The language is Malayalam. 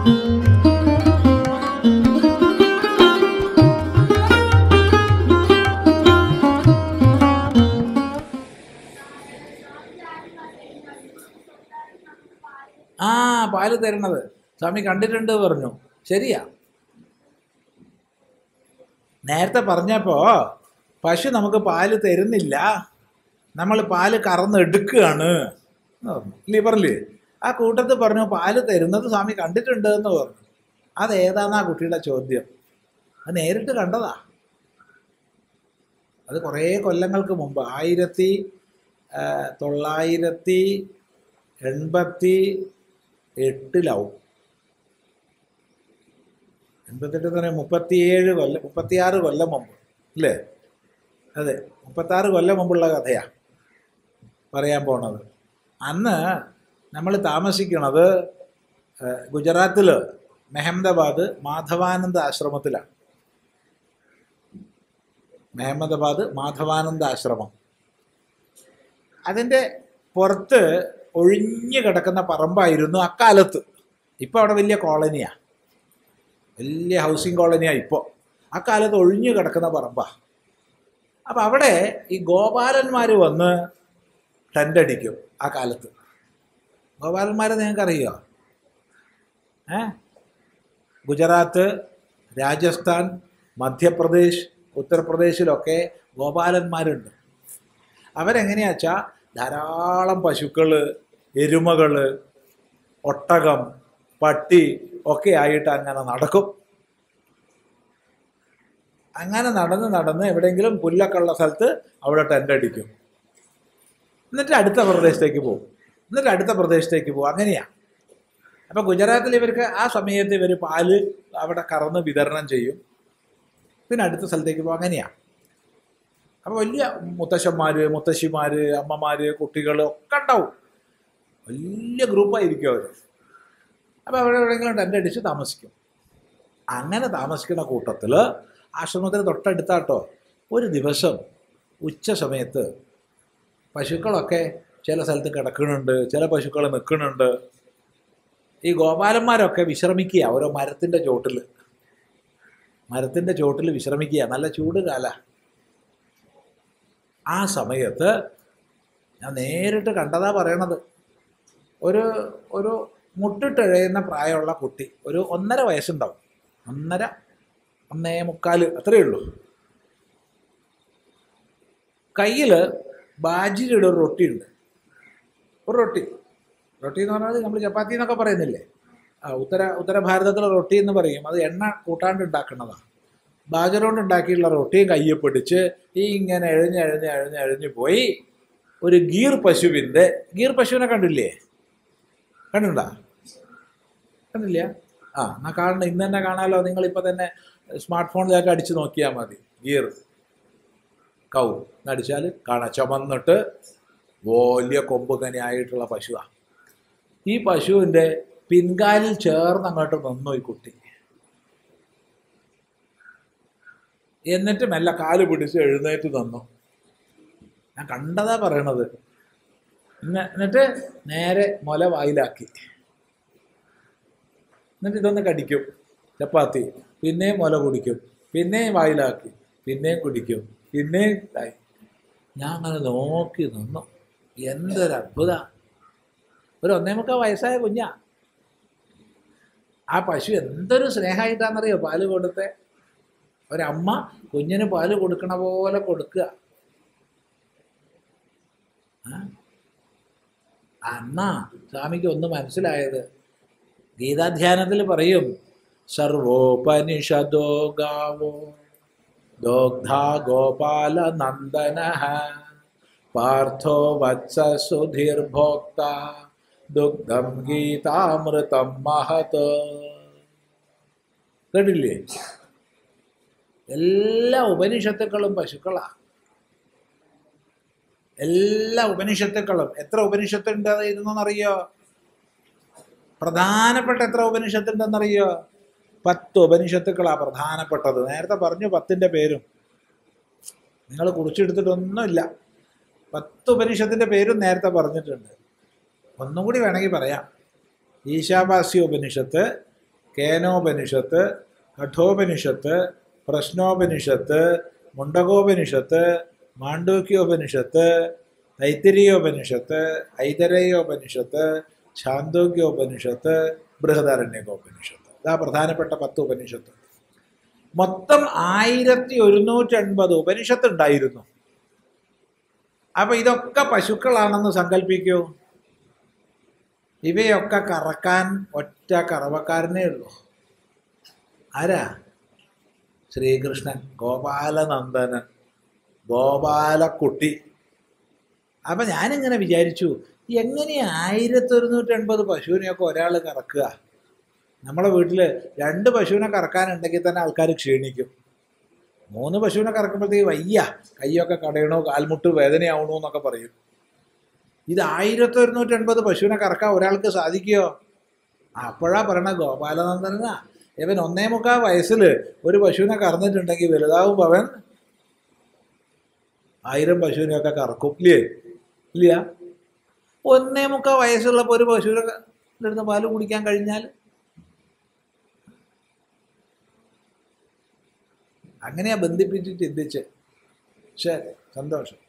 ആ പാല് തരണത് സ്വാമി കണ്ടിട്ടുണ്ട് പറഞ്ഞു. ശരിയാ. നേരത്തെ പറഞ്ഞപ്പോൾ പശു നമുക്ക് പാല് തരുന്നില്ല, നമ്മൾ പാല് കറന്നെടുക്കുകയാണ് എന്ന് പറഞ്ഞു. ലിവറിൽ ആ കൂട്ടത്തിൽ പറഞ്ഞു പാല് തരുന്നത് സ്വാമി കണ്ടിട്ടുണ്ട് എന്ന് പറഞ്ഞു. അതേതാന്നാ കുട്ടിയുടെ ചോദ്യം. അത് നേരിട്ട് കണ്ടതാ. അത് കുറേ കൊല്ലങ്ങൾക്ക് മുമ്പ് 1988 88 എന്ന് പറയുമ്പോൾ 36 കൊല്ലം മുമ്പ് അല്ലേ? അതെ, 36 കൊല്ലം മുമ്പുള്ള കഥയാണ് പറയാൻ പോണത്. അന്ന് നമ്മൾ താമസിക്കണത് ഗുജറാത്തിൽ മെഹമ്മദാബാദ് മാധവാനന്ദ ആശ്രമത്തിലാണ്. മെഹമ്മദാബാദ് മാധവാനന്ദ ആശ്രമം. അതിൻ്റെ പുറത്ത് ഒഴിഞ്ഞു കിടക്കുന്ന പറമ്പായിരുന്നു അക്കാലത്ത്. ഇപ്പോൾ അവിടെ വലിയ കോളനിയാണ്, വലിയ ഹൗസിംഗ് കോളനിയാണ് ഇപ്പോൾ. അക്കാലത്ത് ഒഴിഞ്ഞു കിടക്കുന്ന പറമ്പാണ്. അപ്പം അവിടെ ഈ ഗോപാലന്മാർ വന്ന് ടെൻ്റടിക്കും. ആ കാലത്ത് ഗോപാലന്മാരെ നിങ്ങൾക്കറിയോ? ഗുജറാത്ത്, രാജസ്ഥാൻ, മധ്യപ്രദേശ്, ഉത്തർപ്രദേശിലൊക്കെ ഗോപാലന്മാരുണ്ട്. അവരെങ്ങനെയാ വെച്ചാൽ ധാരാളം പശുക്കൾ, എരുമകൾ, ഒട്ടകം, പട്ടി ഒക്കെ ആയിട്ട് അങ്ങനെ നടക്കും. അങ്ങനെ നടന്ന് എവിടെയെങ്കിലും പുല്ലൊക്കെ ഉള്ള സ്ഥലത്ത് അവിടെ ടെൻ്റടിക്കും. എന്നിട്ട് അടുത്ത പ്രദേശത്തേക്ക് പോകും. അങ്ങനെയാണ്. അപ്പം ഗുജറാത്തിൽ ഇവർക്ക് ആ സമയത്ത് ഇവർ പാല് അവിടെ കറന്ന് വിതരണം ചെയ്യും. പിന്നെ അടുത്ത സ്ഥലത്തേക്ക് പോകും. അങ്ങനെയാണ്. അപ്പോൾ വലിയ മുത്തശ്ശന്മാർ, മുത്തശ്ശിമാർ, അമ്മമാർ, കുട്ടികൾ ഒക്കെ ഉണ്ടാവും. വലിയ ഗ്രൂപ്പായിരിക്കും അവർ. അപ്പോൾ അവിടെ എവിടെയെങ്കിലും ടെൻ്റടിച്ച് താമസിക്കും. അങ്ങനെ താമസിക്കുന്ന കൂട്ടത്തിൽ ആശ്രമത്തിന് തൊട്ടടുത്താട്ടോ ഒരു ദിവസം ഉച്ച സമയത്ത് പശുക്കളൊക്കെ ചില സ്ഥലത്ത് കിടക്കുന്നുണ്ട്, ചില പശുക്കൾ നിൽക്കുന്നുണ്ട്. ഈ ഗോപാലന്മാരൊക്കെ വിശ്രമിക്കുക ഓരോ മരത്തിൻ്റെ ചോട്ടിൽ വിശ്രമിക്കുക. നല്ല ചൂട് കാല. ആ സമയത്ത് ഞാൻ നേരിട്ട് കണ്ടതാ പറയണത്. ഒരു മുട്ടിട്ടെഴയുന്ന പ്രായമുള്ള കുട്ടി, ഒരു 1.5 വയസ്സുണ്ടാവും. 1.5, 1.25 അത്രയേ ഉള്ളൂ. കയ്യിൽ ബാജിയുടെ ഒരു റൊട്ടിയുണ്ട്. ഒരു റൊട്ടി എന്ന് പറഞ്ഞാൽ നമ്മൾ ചപ്പാത്തി എന്നൊക്കെ പറയുന്നില്ലേ? ഉത്തര ഭാരതത്തിലെ റൊട്ടി എന്ന് പറയും. അത് എണ്ണ കൂട്ടാണ്ട് ഉണ്ടാക്കുന്നതാണ്. ബാജറ കൊണ്ട് ഉണ്ടാക്കിയുള്ള റൊട്ടിയും കയ്യിൽ പിടിച്ച് ഇങ്ങനെ എഴഞ്ഞ് പോയി ഒരു ഗീർ പശുവിനെ കണ്ടില്ലേ? കണ്ടിട്ടുണ്ടോ? കണ്ടില്ല? എന്നാൽ കാണണം. ഇന്ന് തന്നെ കാണാമല്ലോ. നിങ്ങളിപ്പോൾ തന്നെ സ്മാർട്ട് ഫോണിലൊക്കെ അടിച്ച് നോക്കിയാൽ മതി. ഗീർ കൗ എന്നടിച്ചാൽ കാണാം. ചുമന്നിട്ട് വലിയ കൊമ്പുകനിയായിട്ടുള്ള പശുവാണ്. ഈ പശുവിൻ്റെ പിൻകാലിൽ ചേർന്ന് അങ്ങോട്ട് നിന്നു ഈ കുട്ടി. എന്നിട്ട് മെല്ലെ കാല് പിടിച്ച് എഴുന്നേറ്റ് തന്നു. ഞാൻ കണ്ടതാ പറയണത്. എന്നിട്ട് നേരെ മുല വായിലാക്കി. എന്നിട്ട് ഇതൊന്ന് കടിക്കും ചപ്പാത്തി, പിന്നെയും മുല കുടിക്കും, പിന്നെയും വായിലാക്കി, പിന്നെയും കുടിക്കും, പിന്നെയും ആയി. ഞാൻ അങ്ങനെ നോക്കി നിന്നു. എന്തൊരത്ഭുത! ഒരു 1.25 വയസ്സായ കുഞ്ഞാ. ആ പശു എന്തൊരു സ്നേഹമായിട്ടാണെന്നറിയോ പാല് കൊടുത്തേ. ഒരമ്മ കുഞ്ഞിന് പാല് കൊടുക്കണ പോലെ കൊടുക്കുക. അന്നാ സ്വാമിക്ക് ഒന്ന് മനസ്സിലായത്. ഗീതാധ്യാനത്തിൽ പറയും, സർവോപനിഷദോ ഗാവോ ദോഗ്ധ ഗോപാല നന്ദന പാർത്ഥോ വത്സ സുധീർഭോക്ത ദുഗ്ധം ഗീതാമൃതം മഹത്. കേട്ടില്ലേ? എല്ലാ ഉപനിഷത്തുക്കളും പശുക്കളാ. എല്ലാ ഉപനിഷത്തുക്കളും. എത്ര ഉപനിഷത്തുണ്ട് ഇരുന്നറിയോ? പ്രധാനപ്പെട്ട എത്ര ഉപനിഷത്തുണ്ടെന്നറിയോ? 10 ഉപനിഷത്തുക്കളാണ് പ്രധാനപ്പെട്ടത്. നേരത്തെ പറഞ്ഞു 10ൻ്റെ പേരും. നിങ്ങൾ കുറിച്ചെടുത്തിട്ടൊന്നുമില്ല. 10 ഉപനിഷത്തിൻ്റെ പേരും നേരത്തെ പറഞ്ഞിട്ടുണ്ട്. ഒന്നും കൂടി വേണമെങ്കിൽ പറയാം. ഈശാവാസ്യ ഉപനിഷത്ത്, കേനോപനിഷത്ത്, കഠോപനിഷത്ത്, പ്രശ്നോപനിഷത്ത്, മുണ്ടകോപനിഷത്ത്, മാണ്ഡൂക്യോപനിഷത്ത്, തൈത്തിരീയോപനിഷത്ത്, ഐതരേയോപനിഷത്ത്, ഛാന്തോക്യോപനിഷത്ത്, ബൃഹദാരണ്യകോപനിഷത്ത്. ഇതാ പ്രധാനപ്പെട്ട 10 ഉപനിഷത്ത്. മൊത്തം 1150 ഉപനിഷത്ത് ഉണ്ടായിരുന്നു. അപ്പൊ ഇതൊക്കെ പശുക്കളാണെന്ന് സങ്കല്പിക്കൂ. ഇവയൊക്കെ കറക്കാൻ ഒറ്റ കറവക്കാരനേ ഉള്ളൂ. ആരാ? ശ്രീകൃഷ്ണൻ, ഗോപാലനന്ദനൻ, ഗോപാലക്കുട്ടി. അപ്പൊ ഞാനിങ്ങനെ വിചാരിച്ചു, എങ്ങനെയാ 1150 പശുവിനെയൊക്കെ ഒരാൾ കറക്കുക? നമ്മളെ വീട്ടിൽ 2 പശുവിനെ കറക്കാനുണ്ടെങ്കിൽ തന്നെ ആൾക്കാർ ക്ഷീണിക്കും. 3 പശുവിനെ കറക്കുമ്പോഴത്തേക്ക് വയ്യ, കയ്യൊക്കെ കടയണോ, കാൽമുട്ട് വേദനയാവണോ എന്നൊക്കെ പറയും. ഇത് 1150 പശുവിനെ കറക്കാൻ ഒരാൾക്ക് സാധിക്കുമോ? അപ്പോഴാ പറയണ ഗോപാലനന്ദനാ. ഇവൻ 1.25 വയസ്സിൽ ഒരു പശുവിനെ കറന്നിട്ടുണ്ടെങ്കിൽ വലുതാവുമ്പോൾ അവൻ 1000 പശുവിനെയൊക്കെ കറക്കും. ഇല്ലേ? ഇല്ല. 1.25 വയസ്സുള്ളപ്പോൾ ഒരു പശുവിനെ എടുത്ത് പാല് കുടിക്കാൻ കഴിഞ്ഞാൽ അങ്ങനെയാ ബന്ധിപ്പിച്ച് ചിന്തിച്ച്. ശരി, സന്തോഷം.